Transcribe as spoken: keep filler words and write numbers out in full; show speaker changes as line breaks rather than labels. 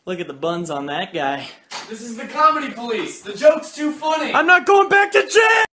Look at the buns on that guy.
This is the comedy police. The joke's too funny.
I'm not going back to jail!